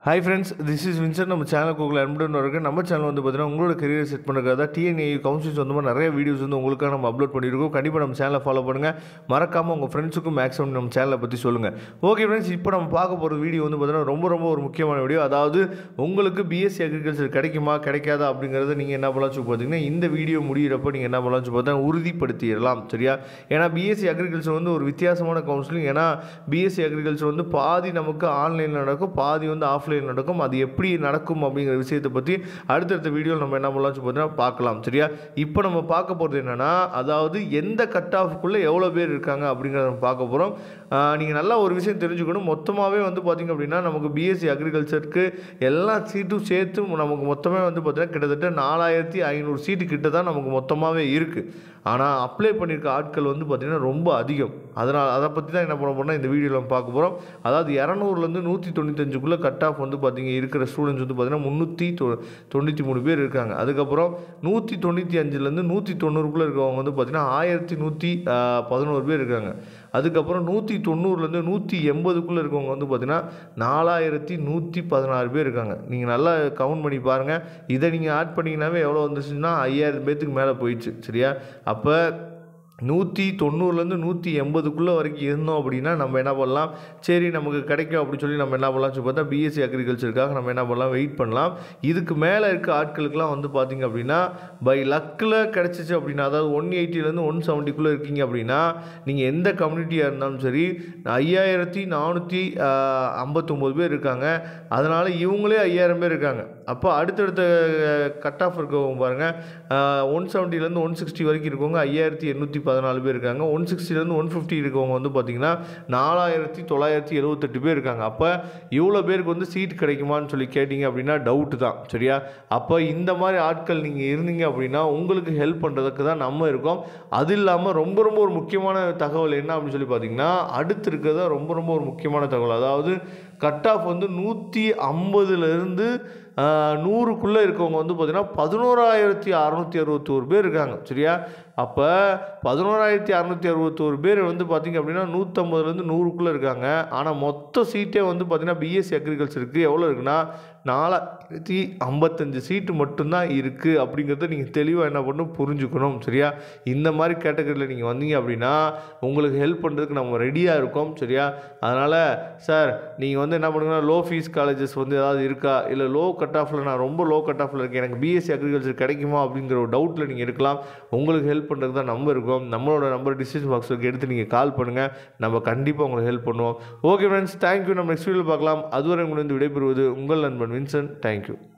Hi friends, this is Vincent. நம்ம சேனலுக்கு உங்களை அன்புடன் வரவேற்கிறேன். நம்ம சேனல் வந்து பார்த்தீங்கன்னா உங்களோட கரியர் செட் பண்ணுறதுக்காக டிஎன்ஏ கவுன்சிலிங் சொந்தமாக நிறைய வீடியோஸ் வந்து உங்களுக்காக நம்ம அப்லோட் பண்ணியிருக்கோம். கண்டிப்பாக நம்ம சேனலை ஃபாலோ பண்ணுங்கள். மறக்காமல் உங்கள் ஃப்ரெண்ட்ஸுக்கும் மேக்ஸிமம் நம்ம சேனலை பற்றி சொல்லுங்கள். ஓகே ஃப்ரெண்ட்ஸ், இப்போ நம்ம பார்க்க போகிற வீடியோ வந்து பார்த்தீங்கன்னா ரொம்ப ஒரு முக்கியமான வீடியோ. அதாவது உங்களுக்கு பிஎஸ்சி அக்ரிகல்ச்சர் கிடைக்குமா கிடைக்காதா அப்படிங்கிறத நீங்கள் என்ன பண்ணலாம் சொல்லி பார்த்தீங்கன்னா இந்த வீடியோ முடிகிறப்போ நீங்கள் என்ன பண்ணலாம் சொல்லி பார்த்தா உறுதிப்படுத்திடலாம். சரியா? ஏன்னா பிஎஸ்சி அக்ரிகல்ச்சர் வந்து ஒரு வித்தியாசமான கவுன்சிலிங். ஏன்னா பிஎஸ்சி அக்ரிகல்ச்சர் வந்து பாதி நமக்கு ஆன்லைனில் நடக்கும், பாதி வந்து ஆஃப்லைன் நடக்கும். அது எப்படி நடக்கும் அப்படிங்கிற விஷயத்தை பற்றி அடுத்தடுத்த வீடியோவில் நம்ம என்ன பண்ணலாம் பார்த்தீங்கன்னா பார்க்கலாம். சரியா? இப்போ நம்ம பார்க்க போகிறது என்னன்னா, அதாவது எந்த கட் ஆஃப்க்குள்ளே எவ்வளோ பேர் இருக்காங்க அப்படிங்கிறத நம்ம பார்க்க போகிறோம். நீங்கள் நல்லா ஒரு விஷயம் தெரிஞ்சுக்கணும். மொத்தமாகவே வந்து பார்த்திங்க அப்படின்னா நமக்கு பிஎஸ்சி அக்ரிகல்ச்சருக்கு எல்லா சீட்டும் சேர்த்து நமக்கு மொத்தமே வந்து பார்த்தீங்கன்னா கிட்டத்தட்ட 4500 சீட்டு கிட்ட தான் நமக்கு மொத்தமாகவே இருக்குது. ஆனால் அப்ளை பண்ணியிருக்க ஆட்கள் வந்து பார்த்திங்கன்னா ரொம்ப அதிகம். அதனால் அதை பற்றி தான் என்ன பண்ண போகிறோம்னா இந்த வீடியோவில் நம்ம பார்க்க போகிறோம். அதாவது 200லேருந்து 195க்குள்ளே கட் ஆஃப் வந்து பார்த்திங்க இருக்கிற ஸ்டூடெண்ட்ஸ் வந்து பார்த்திங்கன்னா 393 பேர் இருக்காங்க. அதுக்கப்புறம் 195லேருந்து 190க்குள்ளே இருக்கவங்க வந்து பார்த்திங்கன்னா 1111 பேர் இருக்காங்க. அதுக்கப்புறம் 190லேருந்து 180க்குள்ளே இருக்கவங்க வந்து பார்த்திங்கன்னா 4116 பேர் இருக்காங்க. நீங்கள் நல்லா கவுண்ட் பண்ணி பாருங்கள். இதை நீங்கள் ஆட் பண்ணிங்கனாவே எவ்வளோ வந்துச்சுன்னா 5000 பேர்த்துக்கு மேலே போயிடுச்சு. சரியா? அப்போ 190லேருந்து 180க்குள்ளே வரைக்கும் இருந்தோம் அப்படின்னா நம்ம என்ன பண்ணலாம், சரி நமக்கு கிடைக்கும் அப்படின்னு சொல்லி நம்ம என்ன பண்ணலாம் சொல்லி பார்த்தா பிஎஸ்சி அக்ரிகல்ச்சருக்காக நம்ம என்ன பண்ணலாம், வெயிட் பண்ணலாம். இதுக்கு மேலே இருக்க ஆட்களுக்கெல்லாம் வந்து பார்த்திங்க அப்படின்னா பை லக்கில் கிடச்சிச்சு அப்படின்னா, அதாவது 180லேருந்து 170க்குள்ளே இருக்கீங்க அப்படின்னா நீங்கள் எந்த கம்யூனிட்டியாக இருந்தாலும் சரி 5459 பேர் இருக்காங்க. அதனால் இவங்களே 5000 பேர் இருக்காங்க. அப்போ அடுத்தடுத்த கட் ஆஃப் இருக்கவங்க பாருங்கள், 170லேருந்து 160 வரைக்கும் இருக்கவங்க 5814 பேர் இருக்காங்க. 160லேருந்து 150 இருக்கவங்க வந்து பார்த்திங்கன்னா 4978 பேர் இருக்காங்க. அப்போ இவ்வளோ பேருக்கு வந்து சீட் கிடைக்குமான்னு சொல்லி கேட்டிங்க அப்படின்னா டவுட்டு தான். சரியா? அப்போ இந்த மாதிரி ஆட்கள் நீங்கள் இருந்தீங்க அப்படின்னா உங்களுக்கு ஹெல்ப் பண்ணுறதுக்கு தான் நம்ம இருக்கோம். அது இல்லாமல் ரொம்ப ஒரு முக்கியமான தகவல் என்ன அப்படின்னு சொல்லி பார்த்தீங்கன்னா, அடுத்து இருக்கிறது ரொம்ப ஒரு முக்கியமான தகவல். அதாவது கட் ஆஃப் வந்து 150லேருந்து 100க்குள்ளே இருக்கவங்க வந்து பார்த்திங்கன்னா 11661 பேர் இருக்காங்க. சரியா? அப்போ 11661 பேர் வந்து பார்த்திங்க அப்படின்னா 150லேருந்து 100க்குள்ளே இருக்காங்க. ஆனால் மொத்த சீட்டே வந்து பார்த்திங்கன்னா பிஎஸ்சி அக்ரிகல்ச்சருக்கு எவ்வளோ இருக்குன்னா 4055 சீட்டு மட்டும்தான் இருக்குது. அப்படிங்கிறத நீங்கள் தெளிவாக என்ன பண்ணணும் புரிஞ்சுக்கணும். சரியா? இந்த மாதிரி கேட்டகரியில் நீங்கள் வந்தீங்க அப்படின்னா உங்களுக்கு ஹெல்ப் பண்ணுறதுக்கு நம்ம ரெடியாக இருக்கோம். சரியா? அதனால் சார் நீங்கள் வந்து என்ன பண்ணுங்கன்னா லோ ஃபீஸ் காலேஜஸ் வந்து ஏதாவது இருக்கா, இல்லை லோ கட் ஆஃபில் நான் ரொம்ப லோ கட் ஆஃபில் இருக்கேன், எனக்கு பிஎஸ்சி அக்ரிகல்ச்சர் கிடைக்குமா அப்படிங்கிற ஒரு டவுட்டில் நீங்கள் இருக்கலாம். உங்களுக்கு ஹெல்ப் பண்ணுறதுக்கு தான் நம்ம இருக்கோம். நம்மளோட நம்பர் டிஸ்கிரிப்ஷன் பாக்ஸுக்கு எடுத்து நீங்கள் கால் பண்ணுங்கள். நம்ம கண்டிப்பாக உங்களுக்கு ஹெல்ப் பண்ணுவோம். Okay friends, thank you. நம்ம நெக்ஸ்ட் வீடியோவில் பார்க்கலாம். அதுவரை உங்களுக்கு விடைபெறுவது உங்கள் நண்பன் வின்சென்ட். தேங்க்யூ.